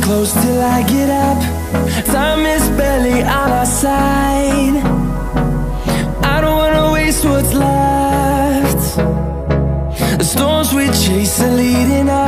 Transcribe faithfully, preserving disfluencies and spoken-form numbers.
close till I get up. Time is barely on our side. I don't wanna waste what's left. The storms we chase are leading us.